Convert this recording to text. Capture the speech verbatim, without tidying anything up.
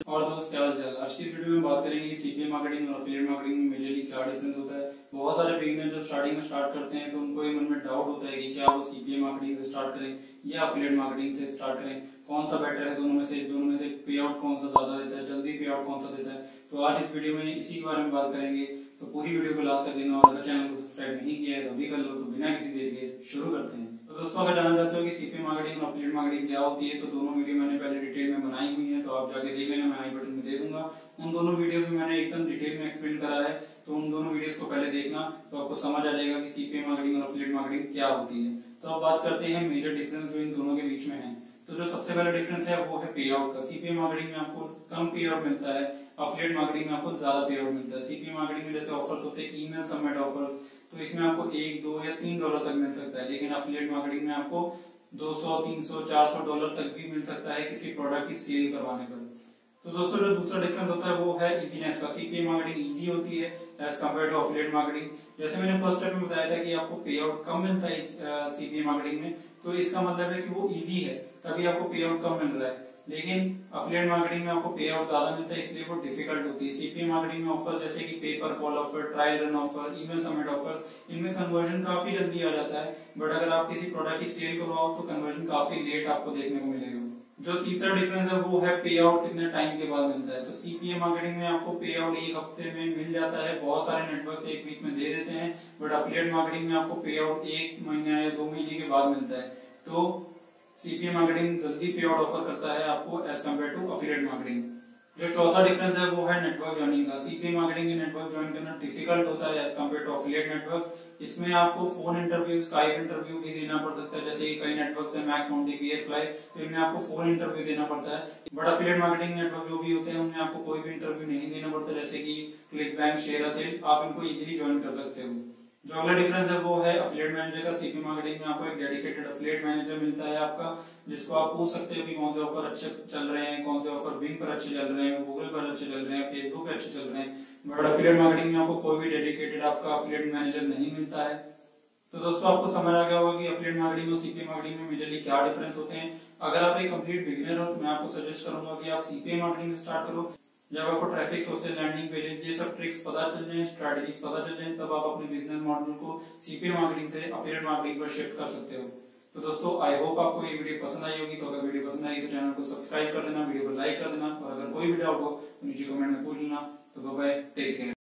और दोस्त क्या हाल चाल। आज की इस वीडियो में बात करेंगे सीपीए मार्केटिंग और एफिलिएट मार्केटिंग में मेजरली क्या डिफरेंस होता है। बहुत सारे बिगिनर जब स्टार्टिंग में स्टार्ट करते हैं तो उनको ये मन में डाउट होता है कि क्या वो सीपीए मार्केटिंग से स्टार्ट करें या एफिलिएट मार्केटिंग से स्टार्ट करें, कौन सा बेटर है दोनों में से दोनों में से पे आउट कौन सा ज्यादा देता है, जल्दी पे आउट कौन सा देता है। तो आज इस वीडियो में इसी के बारे में बात करेंगे, तो पूरी वीडियो को लास्ट तक देखना। और अगर चैनल को सब्सक्राइब नहीं किया है तो अभी कर लो। तो बिना किसी देर के शुरू करते हैं। तो दोस्तों अगर जानना चाहते हो कि सीपीए मार्केटिंग और एफिलिएट मार्केटिंग क्या होती है तो दोनों वीडियो मैंने पहले डिटेल में बनाई हुई है, तो आप जाके देख लेना, मैं आई बटन में दे दूंगा। उन दोनों वीडियोस में मैंने एकदम डिटेल में एक्सप्लेन करा है, तो उन दोनों वीडियोस को पहले देखना, तो आपको समझ आ जाएगा कि सीपीए मार्केटिंग और एफिलिएट मार्केटिंग क्या होती है। तो अब बात करते हैं मेजर डिफरेंस जो इन दोनों के बीच में है। तो जो सबसे पहला डिफरेंस है वो है पे आउट का। सीपीए मार्केटिंग में आपको कम पे आउट मिलता है, एफिलिएट मार्केटिंग में आपको ज्यादा पे आउट मिलता है। सीपीए मार्केटिंग में जैसे ऑफर्स होते हैं ईमेल सबमिट ऑफर्स, तो इसमें आपको एक दो या तीन डॉलर तक मिल सकता है, लेकिन एफिलिएट मार्केटिंग में आपको दो सौ तीन सौ चार सौ डॉलर तक भी मिल सकता है किसी प्रोडक्ट की सेल करवाने पर। तो दोस्तों जो दूसरा डिफरेंस होता है वो है इजीनेस का। सीपीए मार्केटिंग इजी होती है as compared to affiliate marketing. जैसे मैंने फर्स्ट स्टेप में बताया था कि आपको पे आउट कम मिलता है सीपीए मार्केटिंग में, तो इसका मतलब है कि वो इजी है तभी आपको पे आउट कम मिल रहा है। लेकिन एफिलिएट मार्केटिंग में आपको पे आउट ज्यादा मिलता है, इसलिए वो डिफिकल्ट होती है। सीपीए मार्केटिंग में ऑफर जैसे कि pay per call offer, trial run offer, email submit offer, इनमें कन्वर्जन काफी जल्दी आ जाता है, बट अगर आप किसी प्रोडक्ट की सेल करवाओ तो कन्वर्जन काफी लेट आपको देखने को मिलेगा। जो तीसरा डिफरेंस है वो है पे आउट कितने टाइम के बाद मिलता है। तो सीपीए मार्केटिंग में आपको पे आउट एक हफ्ते में मिल जाता है, बहुत सारे नेटवर्क एक वीक में दे देते हैं, बट एफिलिएट मार्केटिंग में आपको पे आउट एक महीने या दो महीने के बाद मिलता है। तो सीपीए मार्केटिंग जल्दी पे आउट ऑफर करता है आपको as compared to affiliate marketing. जो चौथा डिफरेंस है वो है नेटवर्क ज्वाइनिंग का। सीपीए मार्केटिंग के नेटवर्क ज्वाइन करना डिफिकल्ट होता है as compared to affiliate network. इसमें आपको फोन इंटरव्यू, स्काइप इंटरव्यू भी देना पड़ सकता है, जैसे कि कई नेटवर्क है मैक्स माउंटी, वीएफ्लाई, तो इनमें आपको फोन इंटरव्यू देना पड़ता है। बट एफिलिएट मार्केटिंग नेटवर्क जो भी होते हैं उनमें आपको कोई भी इंटरव्यू नहीं देना पड़ता, जैसे कि क्लिक बैंक, शेयर सेल, आप इनको इजीली ज्वाइन कर सकते हो। जो अगला डिफरेंस है वो है एफिलिएट मैनेजर का। सीपीए मार्केटिंग में आपको एक डेडिकेटेड एफिलिएट मैनेजर मिलता है आपका, जिसको आप पूछ सकते हो कि कौन से ऑफर अच्छे चल रहे हैं, कौन से ऑफर बिंग पर अच्छे चल रहे हैं, गूगल पर अच्छे चल रहे हैं, फेसबुक पे अच्छे चल रहे हैं। बट एफिलिएट मार्केटिंग में आपको कोई भी डेडिकेटेड आपका एफिलिएट मैनेजर नहीं मिलता है। तो दोस्तों आपको समझ आ गया होगा कि एफिलिएट मार्केटिंग और सीपीए मार्केटिंग में मेजरली क्या डिफरेंस होते हैं। अगर आप एक कंप्लीट बिगिनर हो तो मैं आपको सजेस्ट करूंगा कि आप सीपीए मार्केटिंग से स्टार्ट करो। जब आपको ट्रैफिक सोर्सेज, लैंडिंग पेजेस, ये सब ट्रिक्स पता चल जाए, स्ट्रेटजीज पता चल जाए, तब आप अपने बिजनेस मॉडल को सीपीए मार्केटिंग से एफिलिएट मार्केटिंग पर शिफ्ट कर सकते हो। तो दोस्तों आई होप आपको ये वीडियो पसंद आई होगी। तो अगर वीडियो पसंद आई तो चैनल को सब्सक्राइब कर देना, वीडियो को लाइक कर देना, और अगर कोई भी डाउट हो तो नीचे कमेंट में पूछ लेना। तो बाय बाय, टेक केयर।